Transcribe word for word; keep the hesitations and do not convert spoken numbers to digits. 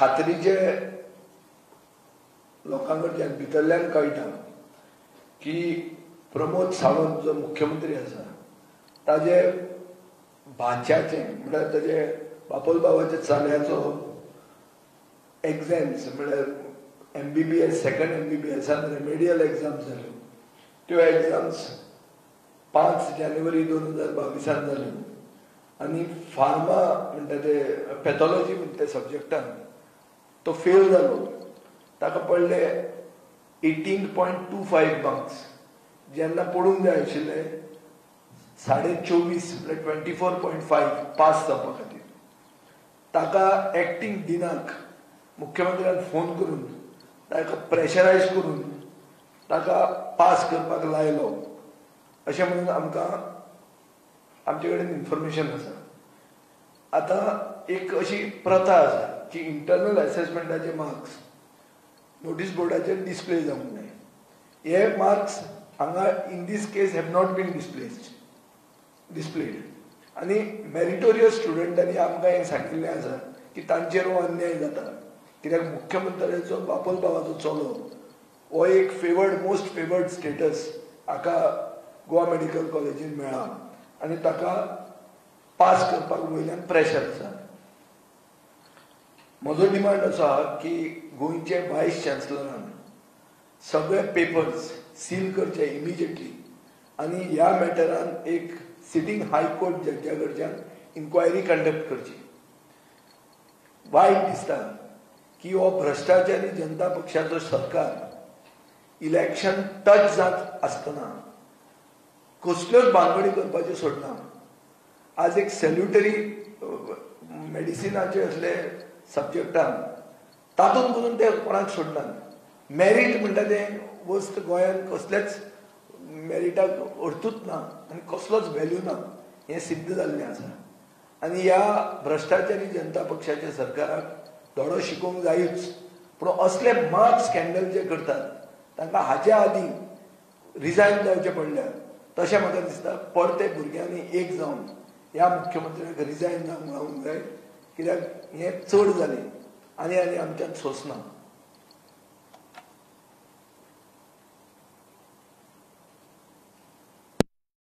खात्रीचे लोकांकडच्यान भितरल्यान कळटा की प्रमोद सावंत जो मुख्यमंत्री आसा ताजे भाच्याचे म्हळ्यार ताजे बापोल बाबाच्या चल्याचो एग्जाम्स म्हळ्यार एमबीबीएस सेकंड एमबीबीएसान रेमेडियल एग्जाम्स जाल्यो त्यो एग्जाम्स पांच जानेवारी दोन हजार बावीसान जाल्यो आनी फार्मा म्हणटा ते पॅथॉलॉजी म्हणटा ते सब्जेक्टान तो फेल जालो ताका पडले eighteen point two five marks जेन्ना पडूंक जाय आशिल्ले साडे चोवीस म्हळ्यार twenty four point five pass जावपा खातीर ताका एक्टींग दिनाक मुख्यमंत्र्यान फोन करून ताका प्रेशरायज करून ताका पास करपाक लायलो अशें म्हणून आमकां आमचे कडेन इन्फॉर्मेशन आसा. आतां एक अशी प्रथा आसा की इंटरनल असेसमेंटाचे मार्क्स नोटीस बोर्डाचेर डिस्प्ले जावंक जाय. हे मार्क्स हांगा in this case have not been displayed displayed आनी मेरिटोरियस स्टुडंटांनी आमकां हें सांगिल्लें आसा की तांचेर हो अन्याय जाता कित्याक मुख्यमंत्र्याचो बापोल बाबाचो चलो हो एक फेवर्ड मोस्ट फेवर्ड स्टेटस हाका गोवा मेडिकल कॉलेजीन मेळ्ळा आनी ताका पास करपाक वयल्यान प्रेशर आसा. म्हजो डिमांड असो आहा की गोंयचे वायस चान्सलरान सगळे पेपर्स सील करचे इमिजिएटली आनी ह्या मॅटरान एक सिटींग हायकोर्ट जज्जा कडच्यान इन्क्वायरी कंडक्ट करची. वायट दिसता की हो भ्रश्टाचारी जनता पक्षाचो सरकार इलेक्शन टच जात आसतना कसल्योच भानगडी करपाच्यो सोडना. आज एक सॅल्युटरी मेडिसिनाचे असले सब्जेक्टान तातूंत करून ते कोणाक सोडनात. मेरीट म्हणटा तें वस्त गोंयांत कसलेच मेरिटाक अर्थूच ना आनी कसलोच व्हॅल्यू ना हें सिद्ध जाल्लें आसा. आनी ह्या भ्रश्टाचारी जनता पक्षाच्या सरकाराक धडो शिकोवंक जायूच. पूण असले मार्क्स स्कॅन्डल जे करतात तांकां हाच्या आदीं रिजायन जावचें पडल्यार तशें म्हाका दिसता पडते भुरग्यांनी एक जावन ह्या मुख्यमंत्र्याक रिजायन जावंक लावंक जाय कित्याक हें चड जालें आनी आनी आमच्यान सोंसना.